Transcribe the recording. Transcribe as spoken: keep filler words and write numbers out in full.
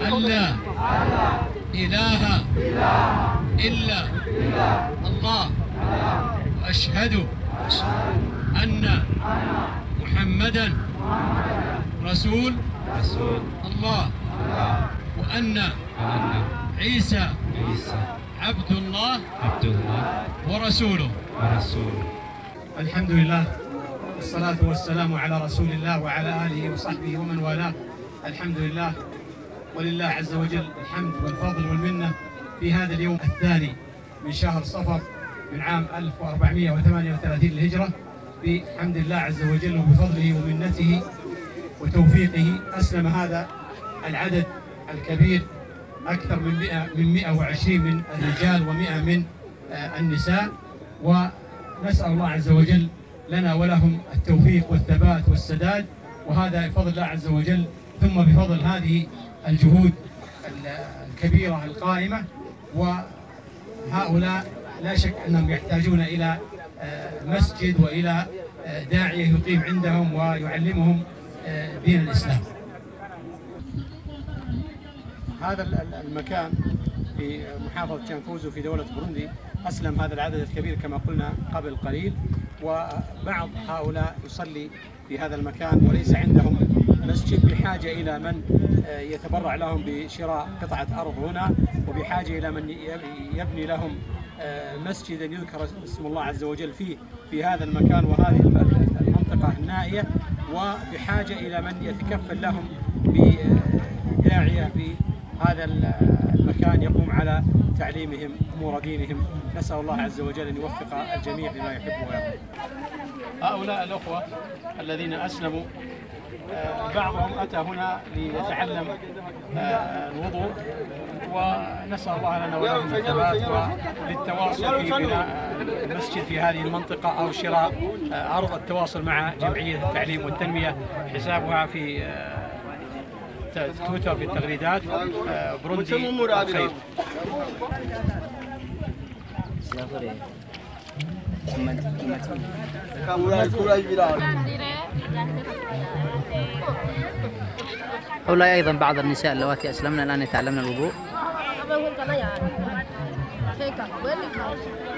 أن لا إله إلا الله وأشهد أن محمدا رسول الله وأن عيسى عبد الله ورسوله. الحمد لله والصلاة والسلام على رسول الله وعلى آله وصحبه ومن والاه. الحمد لله ولله عز وجل الحمد والفضل والمنة في هذا اليوم الثاني من شهر صفر من عام ألف وأربعمائة وثمانية وثلاثين للهجرة. بحمد الله عز وجل وبفضله ومنته وتوفيقه أسلم هذا العدد الكبير، أكثر من مئة من مئة وعشرين من الرجال ومئة من النساء، ونسأل الله عز وجل لنا ولهم التوفيق والثبات والسداد، وهذا بفضل الله عز وجل ثم بفضل هذه الجهود الكبيرة القائمة. وهؤلاء لا شك أنهم يحتاجون إلى مسجد وإلى داعية يقيم عندهم ويعلمهم دين الإسلام. هذا المكان في محافظة شانكوزو في دولة بوروندي أسلم هذا العدد الكبير كما قلنا قبل قليل، وبعض هؤلاء يصلي في هذا المكان وليس عندهم مسجد، بحاجة إلى من يتبرع لهم بشراء قطعة أرض هنا، وبحاجة إلى من يبني لهم مسجدا يذكر اسم الله عز وجل فيه في هذا المكان وهذه المنطقة النائية، وبحاجة إلى من يتكفل لهم بداعية في هذا المكان يقوم على تعليمهم أمور دينهم. نسأل الله عز وجل أن يوفق الجميع لما يحب ويرضى. هؤلاء الأخوة الذين أسلموا بعضهم أتى هنا ليتعلم الوضوء، ونسأل الله لنا ولهم الثبات وللتواصل في بناء المسجد في هذه المنطقة أو شراء أرض. التواصل مع جمعية التعليم والتنمية حسابها في تويتر في التغريدات بروندي الخير. هؤلاء أيضا بعض النساء اللواتي أسلمنا الآن يتعلمن الوضوء.